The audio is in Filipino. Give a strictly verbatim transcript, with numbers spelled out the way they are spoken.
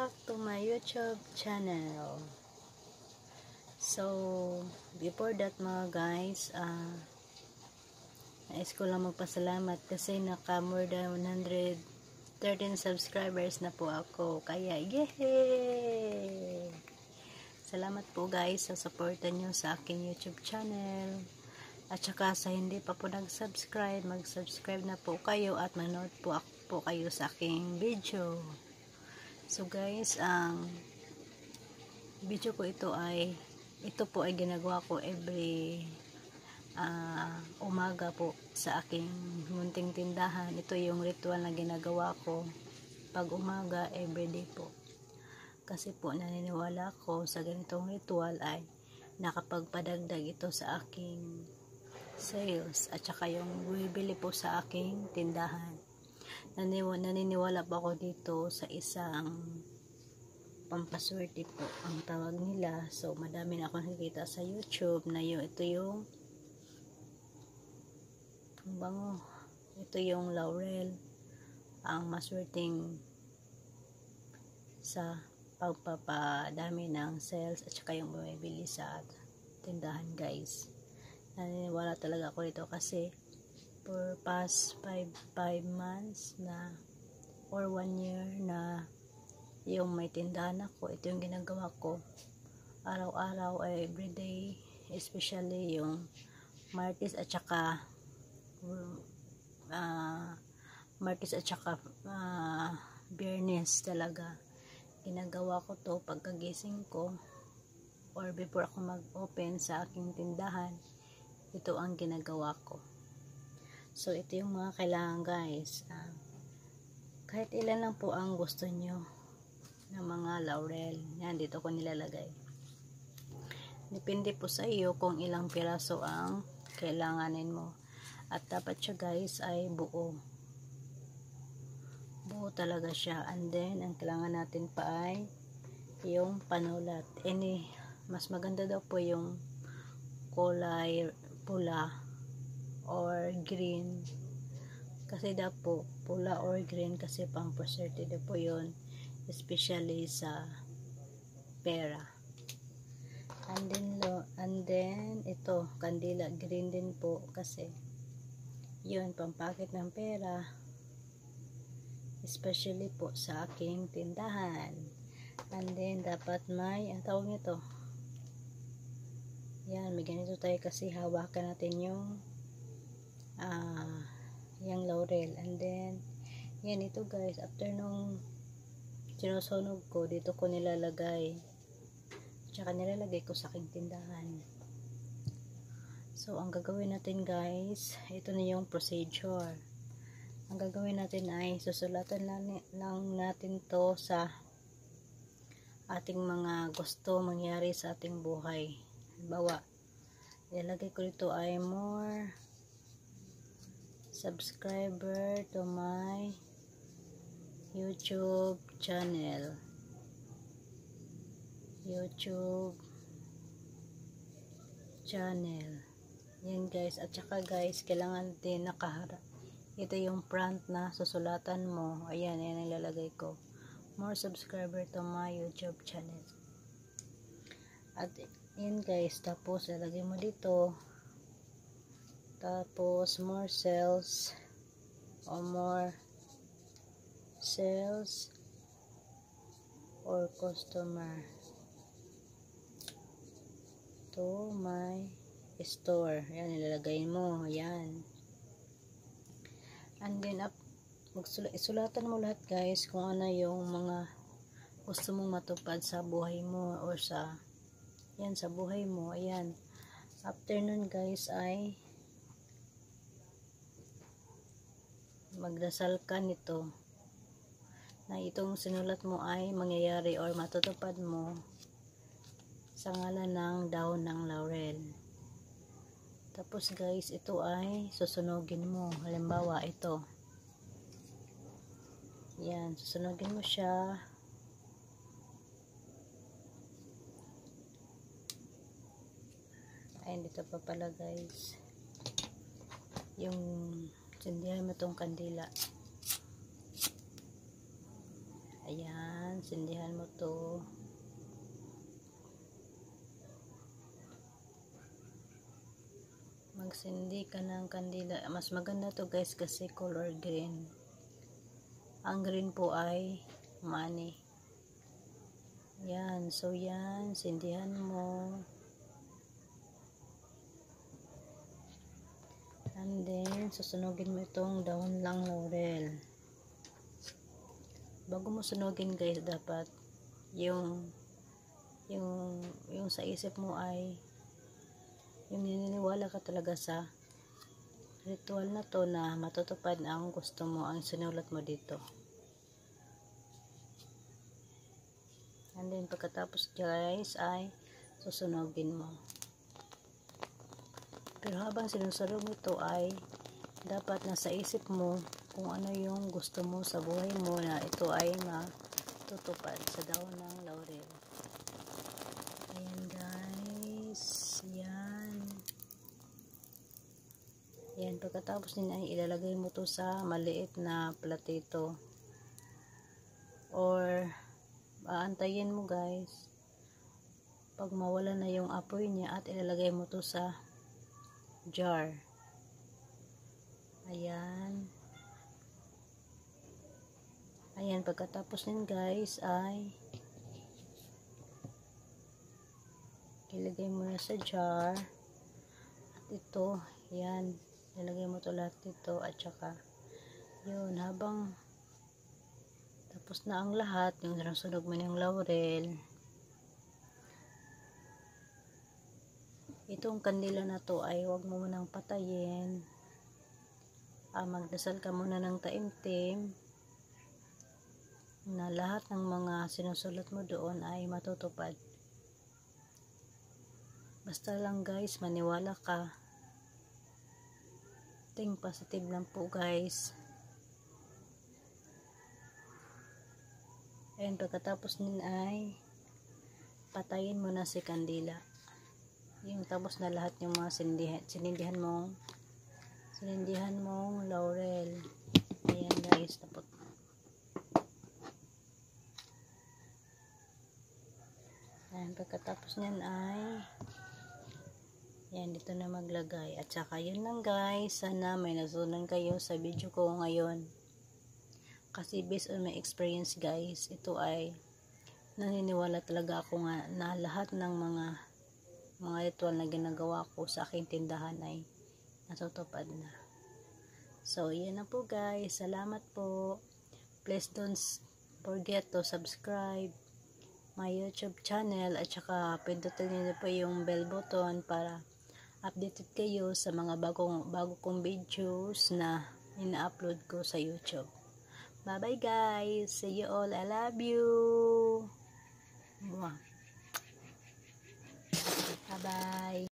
back to my YouTube channel. So, before that mga guys, uh, nais ko lang magpasalamat kasi naka more than one hundred thirteen subscribers na po ako. Kaya, yay! Salamat po guys sa supportan nyo sa aking YouTube channel. At saka sa hindi pa po nag-subscribe, mag-subscribe na po kayo at manood po, po kayo sa aking video. So guys, ang video ko ito ay, ito po ay ginagawa ko every uh, umaga po sa aking munting tindahan. Ito yung ritual na ginagawa ko pag umaga, everyday po. Kasi po naniniwala ko sa ganitong ritual ay nakapagpadagdag ito sa aking sales at saka yung bibili po sa aking tindahan. Naniniwala pa ako dito sa isang pampaswerte po ang tawag nila. So madami na akong nakikita sa YouTube na yung, ito yung ang bango, ito yung laurel ang maswerteng sa pagpapadami ng sales at saka yung bumibili sa tindahan guys. Naniniwala talaga ako dito kasi for past five months na or one year na yung may tindahan ako, ito yung ginagawa ko araw-araw, everyday, especially yung Martes at saka uh, Martes at saka uh, Biyernes talaga ginagawa ko to pagkagising ko or before ako mag-open sa aking tindahan. Ito ang ginagawa ko. So, ito yung mga kailangan guys. Uh, kahit ilan lang po ang gusto nyo ng mga laurel. Yan, dito ko nilalagay. Depende po sa iyo kung ilang piraso ang kailanganin mo. At dapat siya guys ay buo. Buo talaga siya. And then, ang kailangan natin pa ay yung panulat. Any, mas maganda daw po yung kulay pula or green kasi daw po pula or green kasi pang preservative daw po yun, especially sa pera. And then, lo, and then ito kandila green din po kasi yun pampakit ng pera, especially po sa aking tindahan. And then dapat may ang tawag nito, yan, may ganito tayo kasi hawakan natin yung uh, yung laurel. And then yan, ito guys, after nung sinusunog ko, dito ko nilalagay tsaka nilalagay ko sa aking tindahan. So ang gagawin natin guys, ito na yung procedure. Ang gagawin natin ay susulatan lang, lang natin to sa ating mga gusto mangyari sa ating buhay. Halimbawa, ilalagay ko dito ay more subscriber to my YouTube channel. YouTube channel. Yan guys. At saka guys, kailangan din nakaharap. Ito yung front na susulatan mo. Ayan, yan ang ilalagay ko. More subscriber to my YouTube channel. At yan guys, tapos ilagay mo dito, tapos more sales or more sales or customer to my store. Yan, ilalagay mo. Yan. And then up, magsulat, isulatan mo lahat guys kung ano yung mga gusto mong matupad sa buhay mo or sa yan sa buhay mo. Ayan, after nun guys ay magdasal ka nito na itong sinulat mo ay mangyayari or matutupad mo sa ngalan ng dahon ng laurel. Tapos guys, ito ay susunugin mo. Halimbawa ito, yan, susunugin mo siya. Ay, dito pa pala guys yung sindihan mo tong kandila. Ayan, sindihan mo to. Magsindi ka ng kandila. Mas maganda to guys kasi color green. Ang green po ay money. Yan. So yan. Sindihan mo. And then, susunugin mo itong dahon lang laurel. Bago mo sunugin guys, dapat yung yung yung sa isip mo ay yung naniniwala ka talaga sa ritual na to na matutupad ang gusto mo, ang sinulat mo dito. And then pagkatapos guys ay susunugin mo. Pero habang sinusunod mo ito ay dapat nasa isip mo kung ano yung gusto mo sa buhay mo na ito ay matutupad sa dahon ng laurel. Ayan guys, yan. Yan, pagkatapos din ay ilalagay mo to sa maliit na platito. Or aantayin mo guys pag mawala na yung apoy niya at ilalagay mo to sa jar. Ayan. Ayan, pagkatapos din guys ay ilagay mo na sa jar. At ito, yan, ilagay mo to lahat dito at saka yun, habang tapos na ang lahat, yung sinusunog mo ng laurel, itong kandila na to ay huwag mo munang patayin. Ah, magdasal ka muna ng taimtim na lahat ng mga sinusulat mo doon ay matutupad. Basta lang guys, maniwala ka. Think positive lang po guys. And pagkatapos din ay patayin mo na si kandila. Yung tapos na lahat yung mga sinindihan, sinindihan mong sinindihan mong laurel. Ayan guys, tapos ayan, pagkatapos nyan ay yan, dito na maglagay. At saka yun lang guys, sana may natutunan kayo sa video ko ngayon. Kasi based on my experience guys, ito ay naniniwala talaga ako nga na lahat ng mga mga ritual na ginagawa ko sa aking tindahan ay natutupad na. So yan na po guys, salamat po. Please don't forget to subscribe my YouTube channel at saka pindutin niyo po yung bell button para updated kayo sa mga bagong bago kong videos na ina-upload ko sa YouTube. Bye bye guys, see you all, I love you. Bye bye.